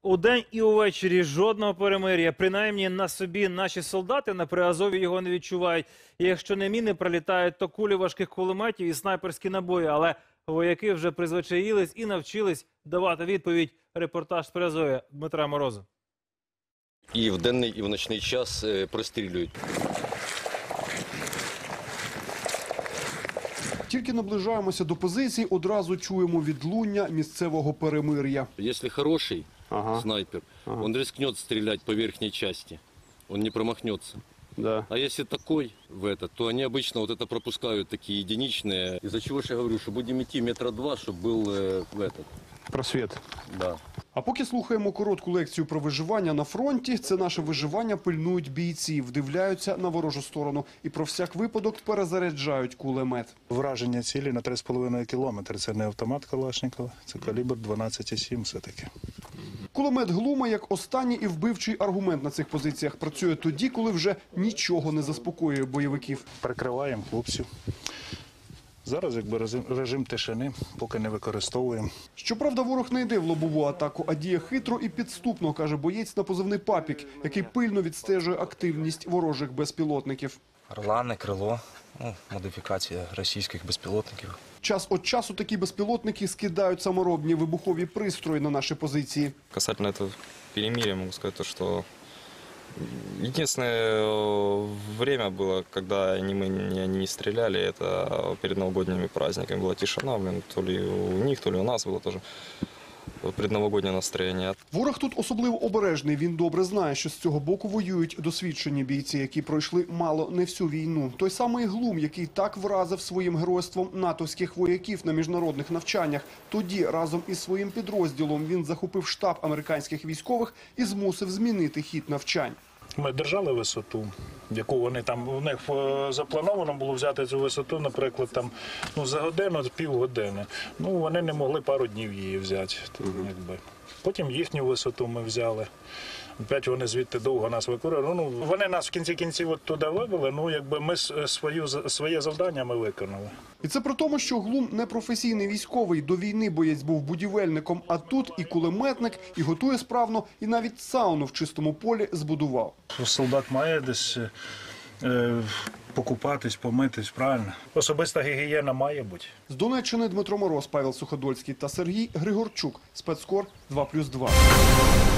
Удень і увечері жодного перемир'я. Принаймні на собі наші солдати на Приазові його не відчувають. І якщо не міни пролітають, то кулі важких кулеметів і снайперські набої. Але вояки вже призвичаїлись і навчились давати відповідь. Репортаж з Приазов'я Дмитра Мороза. І в денний, і в ночний час пристрілюють. Тільки наближаємося до позицій, одразу чуємо відлуння місцевого перемир'я. Якщо хороший снайпер, он рискнет стрелять по верхней части, он не промахнется. Да. А если такой то они обычно вот это пропускают такие единичные. Из-за чего же я говорю, что будем идти метра два, чтобы был Просвіт. Да. А поки слухаємо коротку лекцію про виживання на фронті, це наше виживання пильнують бійці, вдивляються на ворожу сторону і про всяк випадок перезаряджають кулемет. Враження цілі на 3,5 кілометри. Це не автомат Калашникова, це калібр 12,7 все-таки. Кулемет Глума як останній і вбивчий аргумент на цих позиціях працює тоді, коли вже нічого не заспокоює бойовиків. Прикриваємо хлопців. Зараз якби режим тишини, поки не використовуємо. Щоправда, ворог не йде в лобову атаку, а діє хитро і підступно, каже боєць на позивний «Папік», який пильно відстежує активність ворожих безпілотників. Орлани, крило, модифікація російських безпілотників. Час від часу такі безпілотники скидають саморобні вибухові пристрої на наші позиції. Касательно этого перемирия могу сказать, что единственное время было, когда мы не стреляли, это перед новогодними праздниками. Была тишина, то ли у них, то ли у нас было тоже предновогоднее настроєння. Ворог тут особливо обережний. Він добре знає, що з цього боку воюють досвідчені бійці, які пройшли мало не всю війну. Той самий Глум, який так вразив своїм геройством натовських вояків на міжнародних навчаннях. Тоді разом із своїм підрозділом він захопив штаб американських військових і змусив змінити хід навчань. Ми держали висоту, яку вони там, у них заплановано було взяти цю висоту, наприклад, там, за годину, півгодини. Вони не могли пару днів її взяти. Потім їхню висоту ми взяли. Опять вони звідти довго нас виконували. Вони нас в кінці кінців туди вивели, ми своє завдання ми виконали. І це при тому, що Глум не професійний військовий. До війни боєць був будівельником, а тут і кулеметник, і готує справно, і навіть сауну в чистому полі збудував. Солдат має десь покупатись, помитись, правильно. Особиста гігієна має бути. З Донеччини Дмитро Мороз, Павел Суходольський та Сергій Григорчук. Спецкор 2+2.